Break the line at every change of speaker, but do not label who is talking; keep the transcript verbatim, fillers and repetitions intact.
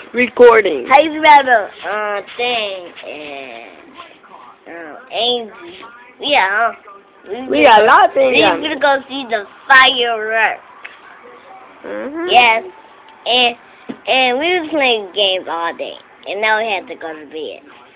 Recording.
How you spell the uh thing and uh Angie? Yeah, huh?
We got a lot of things.
We gonna go see the fireworks.
Mm-hmm.
Yes, and and we was playing games all day, and now we had to go to bed.